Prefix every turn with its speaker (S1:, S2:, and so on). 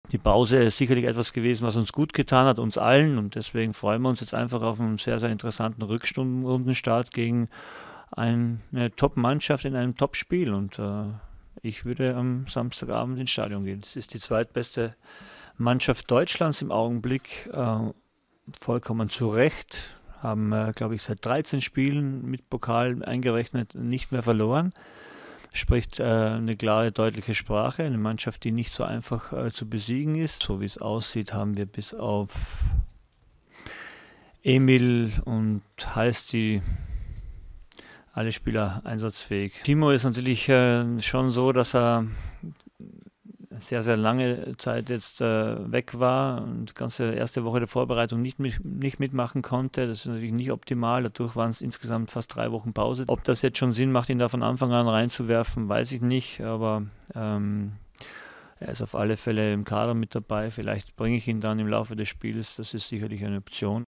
S1: Die Pause ist sicherlich etwas gewesen, was uns gut getan hat, uns allen. Und deswegen freuen wir uns jetzt einfach auf einen sehr, sehr interessanten Rückrundenstart gegen eine Top-Mannschaft in einem Top-Spiel. Und ich würde am Samstagabend ins Stadion gehen. Es ist die zweitbeste Mannschaft Deutschlands im Augenblick. Vollkommen zu Recht. Haben, glaube ich, seit 13 Spielen mit Pokal eingerechnet nicht mehr verloren. Spricht eine klare, deutliche Sprache. Eine Mannschaft, die nicht so einfach zu besiegen ist. So wie es aussieht, haben wir bis auf Emil und Heisti alle Spieler einsatzfähig. Timo ist natürlich schon so, dass er sehr, sehr lange Zeit jetzt weg war und die ganze erste Woche der Vorbereitung nicht mitmachen konnte. Das ist natürlich nicht optimal. Dadurch waren es insgesamt fast 3 Wochen Pause. Ob das jetzt schon Sinn macht, ihn da von Anfang an reinzuwerfen, weiß ich nicht. Aber er ist auf alle Fälle im Kader mit dabei. Vielleicht bringe ich ihn dann im Laufe des Spiels. Das ist sicherlich eine Option.